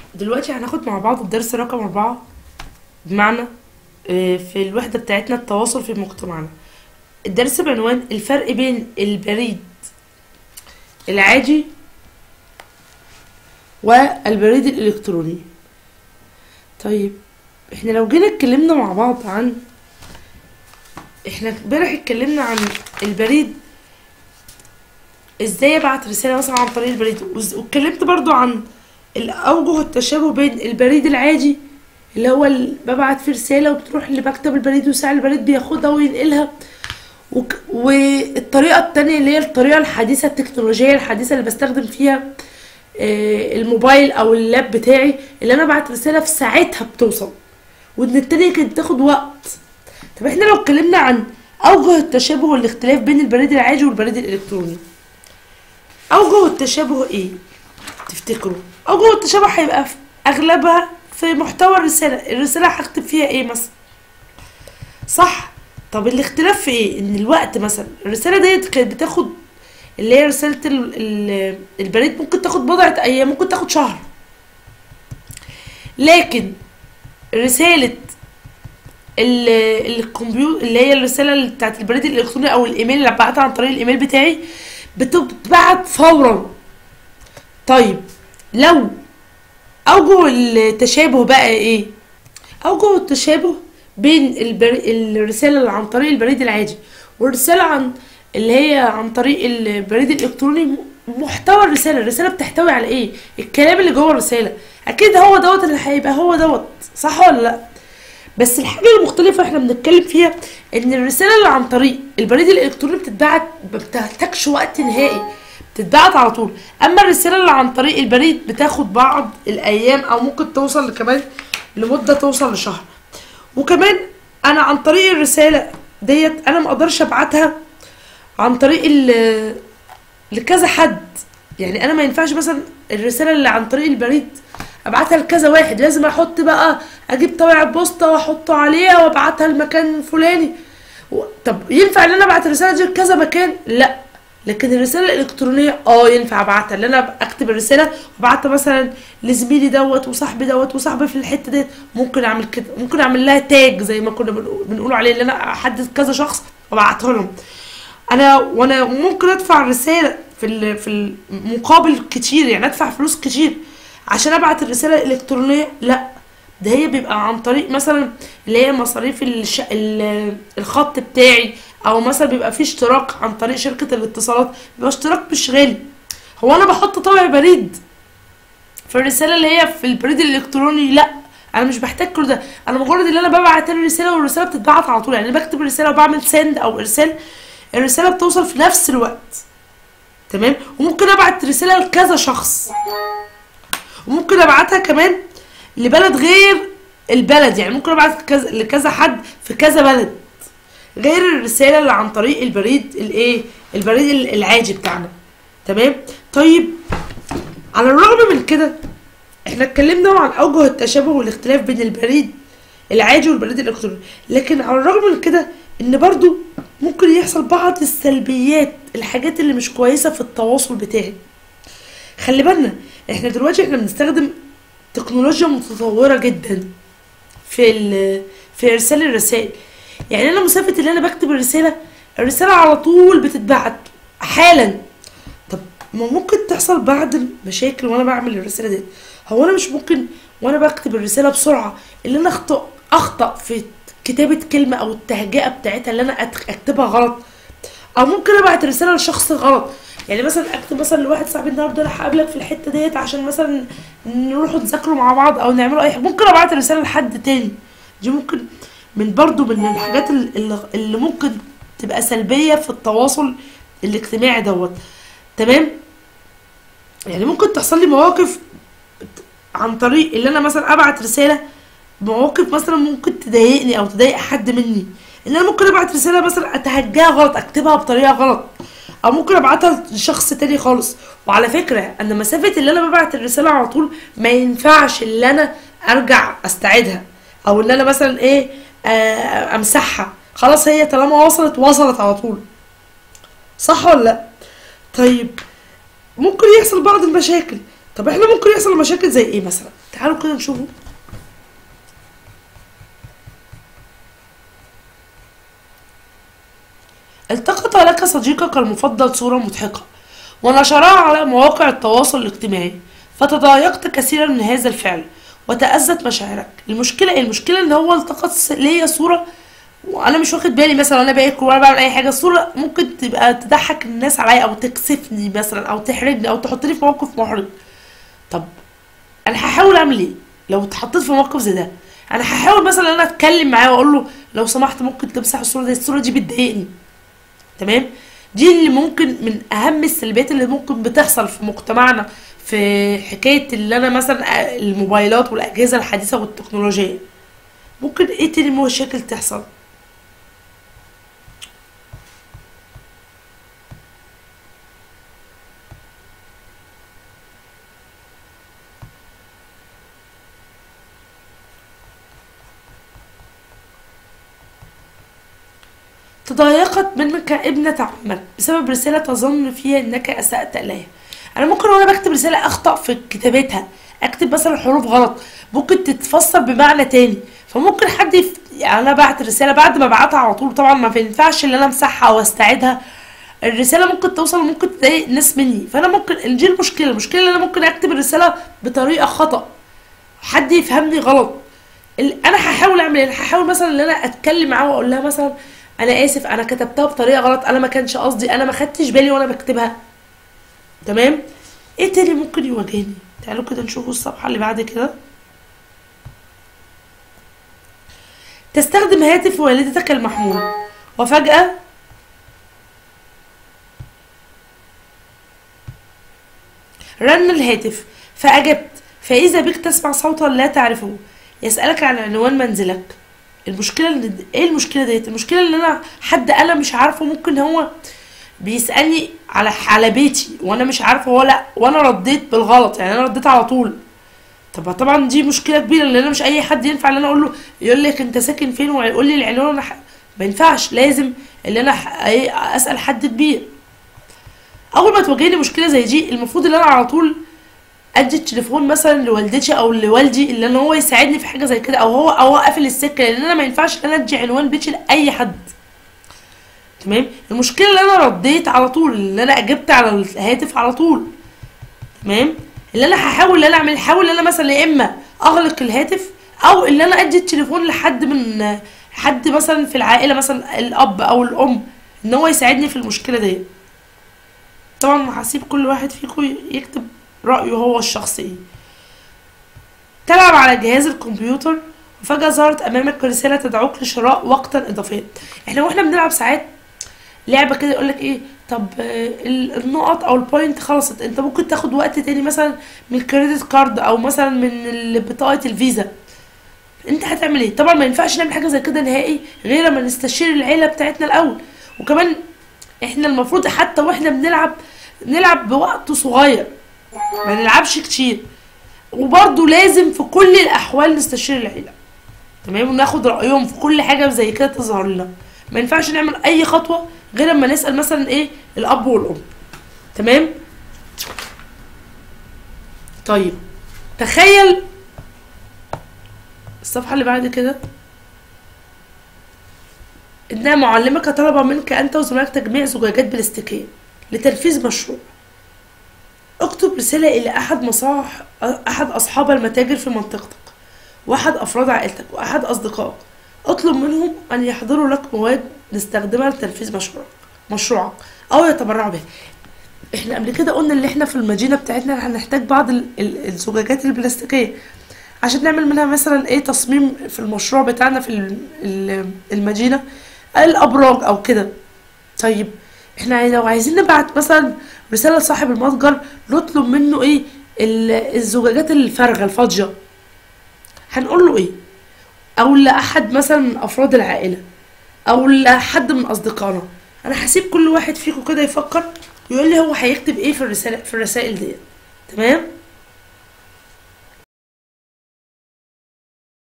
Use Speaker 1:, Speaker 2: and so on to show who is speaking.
Speaker 1: دلوقتي هناخد مع بعض الدرس رقم 4، بمعنى في الوحدة بتاعتنا التواصل في مجتمعنا. الدرس بعنوان الفرق بين البريد العادي والبريد الإلكتروني. طيب احنا لو جينا اتكلمنا مع بعض عن احنا امبارح اتكلمنا عن البريد، ازاي ابعت رسالة مثلا عن طريق البريد، واتكلمت برضو عن اوجه التشابه بين البريد العادي اللي هو ببعت فيه رسالة وبتروح لمكتب البريد وساعة البريد بياخدها وينقلها، والطريقة التانية اللي هي الطريقة الحديثة التكنولوجية الحديثة اللي بستخدم فيها الموبايل او اللاب بتاعي، اللي انا بعت رسالة في ساعتها بتوصل، وان التانية كانت بتاخد وقت. طب احنا لو اتكلمنا عن اوجه التشابه والاختلاف بين البريد العادي والبريد الالكتروني، اوجه التشابه ايه تفتكروا؟ اوجه التشابه هيبقى في اغلبها في محتوى الرسالة هكتب فيها ايه مثلا، صح؟ طب الاختلاف في ايه؟ ان الوقت مثلا الرسالة ديت كانت بتاخد، اللي هي رسالة البريد ممكن تاخد بضعة ايام، ممكن تاخد شهر، لكن رسالة الكمبيوتر اللي هي الرسالة بتاعت البريد الالكتروني او الايميل اللي بعتها عن طريق الايميل بتاعي بتتبعت فورا. طيب لو اوجه التشابه بقى ايه؟ اوجه التشابه بين الرسالة اللي عن طريق البريد العادي والرسالة اللي هي عن طريق البريد الالكتروني، محتوى الرسالة بتحتوي على ايه؟ الكلام اللي جوه الرسالة اكيد هو دوت اللي هيبقى هو دوت، صح ولا لا؟ بس الحاجة المختلفة احنا بنتكلم فيها ان الرسالة اللي عن طريق البريد الالكتروني بتتبعت ما بتحتاجش وقت نهائي، بتتبعت على طول. اما الرسالة اللي عن طريق البريد بتاخد بعض الايام او ممكن توصل كمان لمدة توصل لشهر. وكمان انا عن طريق الرسالة ديت انا مقدرش ابعتها عن طريق لكذا حد، يعني انا ما ينفعش مثلا الرسالة اللي عن طريق البريد ابعتها لكذا واحد، لازم احط بقى اجيب طابع بوسطة واحطه عليها وابعتها المكان الفلاني. طب ينفع ان انا ابعت الرسالة دي لكذا مكان؟ لا. لكن الرسالة الالكترونية ينفع ابعتها، ان انا اكتب الرسالة وابعتها مثلا لزميلي دوت وصاحبي دوت وصاحبي في الحتة ديت، ممكن اعمل كده، ممكن اعمل لها تاج زي ما كنا بنقول عليه، ان انا احدد كذا شخص وابعتها لهم. وانا ممكن ادفع الرسالة في المقابل كتير، يعني ادفع فلوس كتير عشان ابعت الرسالة الالكترونية. لا، ده هي بيبقى عن طريق مثلا اللي هي مصاريف الخط بتاعي، او مثلا بيبقى فيه اشتراك عن طريق شركة الاتصالات، بيبقى اشتراك مش غالي. هو انا بحط طابع بريد في الرسالة اللي هي في البريد الالكتروني؟ لا، انا مش بحتاج كل ده، انا مجرد ان انا ببعت الرسالة والرسالة بتتبعت على طول، يعني بكتب الرسالة وبعمل سند او ارسال، الرسالة بتوصل في نفس الوقت، تمام؟ وممكن ابعت رسالة لكذا شخص، وممكن ابعتها كمان لبلد غير البلد، يعني ممكن ابعت لكذا حد في كذا بلد غير الرسالة اللي عن طريق البريد البريد العادي بتاعنا، تمام؟ طيب على الرغم من كده احنا اتكلمنا عن اوجه التشابه والاختلاف بين البريد العادي والبريد الالكتروني، لكن على الرغم من كده ان برضو ممكن يحصل بعض السلبيات، الحاجات اللي مش كويسة في التواصل بتاعي. خلي بالنا احنا دلوقتي بنستخدم تكنولوجيا متطورة جدا في ارسال الرسائل، يعني انا مسافة اللي انا بكتب الرسالة على طول بتتبعت حالا. طب ما ممكن تحصل بعض المشاكل وانا بعمل الرسالة دي، هو انا مش ممكن وانا بكتب الرسالة بسرعة اللي انا اخطأ في كتابة كلمة او التهجئة بتاعتها اللي انا اكتبها غلط، او ممكن ابعت رسالة لشخص غلط، يعني مثلا اكتب مثلا لواحد صاحبي النهارده انا هقابلك في الحته ديت عشان مثلا نروحوا نذاكروا مع بعض او نعملوا اي حاجه، ممكن ابعت رساله لحد تاني. دي ممكن برضو من الحاجات اللي ممكن تبقى سلبيه في التواصل الاجتماعي دوت، تمام؟ يعني ممكن تحصل لي مواقف عن طريق اللي انا مثلا ابعت رساله، مواقف مثلا ممكن تضايقني او تضايق حد مني، ان انا ممكن ابعت رساله مثلا اتهجاها غلط، اكتبها بطريقه غلط، او ممكن ابعتها لشخص تاني خالص. وعلى فكرة انا مسافة اللي انا ببعت الرسالة على طول ما ينفعش اللي انا ارجع استعيدها، او اللي انا مثلا امسحها، خلاص هي طالما وصلت على طول، صح ولا لا؟ طيب ممكن يحصل بعض المشاكل. طب احنا ممكن يحصل مشاكل زي ايه مثلا؟ تعالوا كده نشوفه. التقط لك صديقك المفضل صورة مضحكة ونشرها على مواقع التواصل الاجتماعي، فتضايقت كثيرا من هذا الفعل وتأذت مشاعرك. المشكلة ايه؟ المشكلة ان هو التقط ليا صورة وانا مش واخد بالي، مثلا انا باكل وانا بعمل اي حاجة، الصورة ممكن تبقى تضحك الناس عليا او تكسفني مثلا او تحرجني او تحطني في موقف محرج. طب انا هحاول اعمل ايه لو اتحطيت في موقف زي ده؟ انا هحاول مثلا انا اتكلم معاه واقول له لو سمحت ممكن تمسح الصورة دي، الصورة دي بتضايقني. تمام؟ دي اللي ممكن من اهم السلبيات اللي ممكن بتحصل في مجتمعنا في حكاية اللي انا مثلا الموبايلات والاجهزة الحديثة والتكنولوجية. ممكن ايه تاني مشاكل تحصل؟ تضايقت منك ابنة عمك بسبب رسالة تظن فيها انك اسأت اليها. انا ممكن وانا بكتب رسالة اخطأ في كتابتها، اكتب مثلا حروف غلط ممكن تتفسر بمعنى تاني، فممكن حد يعني انا بعت رسالة بعد ما بعتها على طول، طبعا ما ينفعش ان انا امسحها واستعيدها، الرسالة ممكن توصل وممكن تضايق ناس مني، فانا ممكن دي المشكلة ان انا ممكن اكتب الرسالة بطريقة خطأ حد يفهمني غلط. انا هحاول اعمل ايه؟ هحاول مثلا ان انا اتكلم معاه واقول لها مثلا انا اسف انا كتبتها بطريقه غلط، انا ما كانش قصدي، انا ما خدتش بالي وانا بكتبها. تمام؟ ايه تاني ممكن يواجهني؟ تعالوا كده نشوفوا الصفحه اللي بعد كده. تستخدم هاتف والدتك المحمول وفجاه رن الهاتف فاجبت، فاذا بك تسمع صوتا لا تعرفه يسالك عن عنوان منزلك. المشكله ان ايه المشكله ديت؟ المشكله ان انا حد انا مش عارفه، ممكن هو بيسالني على بيتي وانا مش عارفه هو لا، وانا رديت بالغلط، يعني انا رديت على طول. طب طبعا دي مشكله كبيره، لان انا مش اي حد ينفع ان انا اقول له يقول لك انت ساكن فين ويقول لي العنوان، انا ما ينفعش، لازم ان انا اسال حد كبير. اول ما تواجهني مشكله زي دي المفروض ان انا على طول ادي التليفون مثلا لوالدتي او لوالدي اللي هو يساعدني في حاجه زي كده، او هو او قافل السكه، لان انا ما ينفعش ان انا ادي عنوان بيتي لاي حد. تمام؟ المشكله اللي انا رديت على طول، اللي انا اجبت على الهاتف على طول. تمام؟ اللي انا هحاول ان انا احاول ان انا مثلا يا اما اغلق الهاتف او ان انا ادي التليفون لحد من حد مثلا في العائله، مثلا الاب او الام، ان هو يساعدني في المشكله دي. طبعا هسيب كل واحد فيكم يكتب رأيه هو الشخصي. تلعب على جهاز الكمبيوتر وفجأة ظهرت أمامك رسالة تدعوك لشراء وقتا إضافيا. احنا واحنا بنلعب ساعات لعبة كده يقولك ايه، طب النقط أو البوينت خلصت، انت ممكن تاخد وقت تاني مثلا من الكريدت كارد أو مثلا من بطاقة الفيزا. انت هتعمل ايه؟ طبعا ما ينفعش نعمل حاجة زي كده نهائي غير لما نستشير العيلة بتاعتنا الأول. وكمان احنا المفروض حتى واحنا بنلعب نلعب بوقت صغير، ما نلعبش كتير، وبرضه لازم في كل الاحوال نستشير العيله. تمام؟ وناخد رايهم في كل حاجه زي كده تظهر لنا، ما ينفعش نعمل اي خطوه غير لما نسال مثلا ايه الاب والام. تمام؟ طيب تخيل الصفحه اللي بعد كده، ان معلمك طلب منك انت وزملائك تجميع زجاجات بلاستيكيه لتنفيذ مشروع. اكتب رسالة إلى أحد أصحاب المتاجر في منطقتك وأحد أفراد عائلتك وأحد أصدقائك، اطلب منهم أن يحضروا لك مواد نستخدمها لتنفيذ مشروعك أو يتبرعوا بها. احنا قبل كده قلنا ان احنا في المدينة بتاعتنا هنحتاج بعض الزجاجات البلاستيكية عشان نعمل منها مثلا ايه تصميم في المشروع بتاعنا في المدينة، الأبراج أو كده. طيب احنا لو عايزين نبعت مثلا رسالة لصاحب المتجر نطلب منه ايه الزجاجات الفارغة الفاضية، هنقول له ايه؟ او لاحد مثلا من افراد العائلة او لحد من اصدقائنا. انا هسيب كل واحد فيكم كده يفكر يقول لي هو هيكتب ايه في الرسائل ديت. تمام؟